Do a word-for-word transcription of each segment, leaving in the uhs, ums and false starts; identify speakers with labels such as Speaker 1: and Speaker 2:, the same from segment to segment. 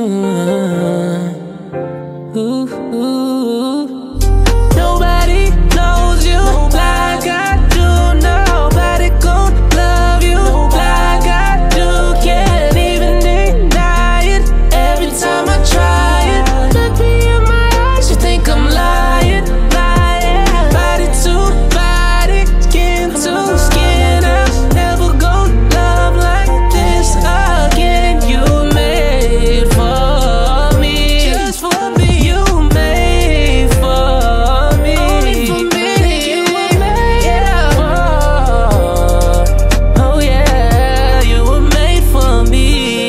Speaker 1: ooh, ooh. Nobody knows you like I do. Nobody gon' love you like I do. Can't even deny it. Every time I try it, look me in my eyes, you think I'm lying, lying. Body to body, skin to skin. I'll never go love like this again. You made for me, just for me. You made for me, only for me. You were made, yeah, for. Oh yeah, you were made for me.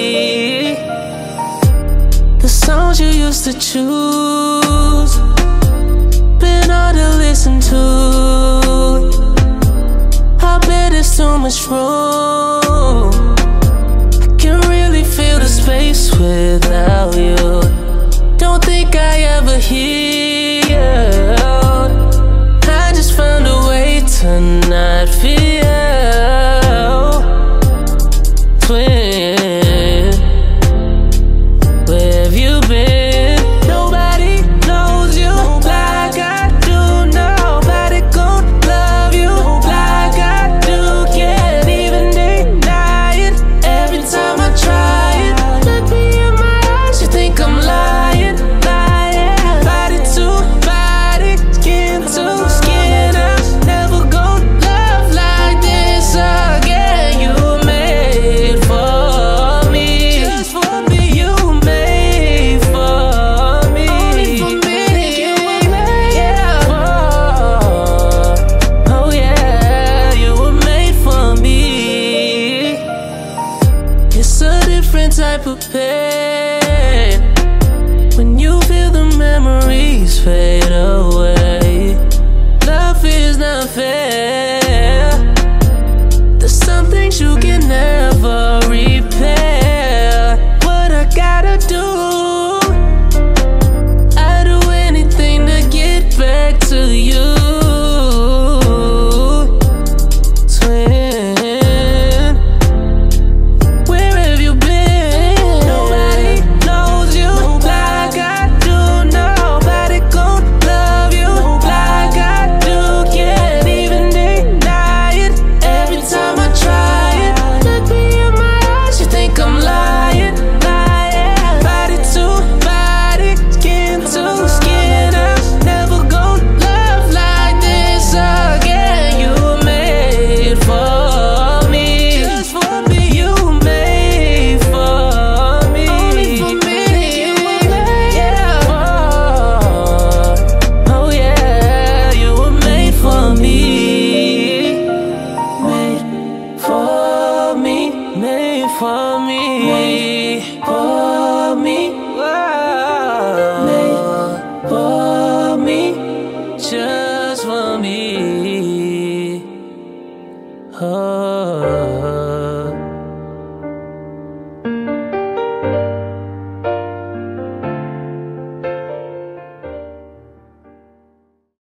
Speaker 1: The songs you used to choose been hard to listen to. I bet there's too much room. I can really feel the space without you. Don't think I ever healed. I just found a way to not feel twin. Where have you been? Nobody knows you like I do. Nobody gon' love you like I do. Can't even deny it. Every time I try it, look me in my eyes, you think I'm lying, lying. Body to body, skin to skin. I'm never gon' love like this again. You made for me, just for me. You made for me, only for me. You were made, yeah, for. Oh yeah, you were made for me. It's a different type of pain when you feel the memories fade away. Love is not fair.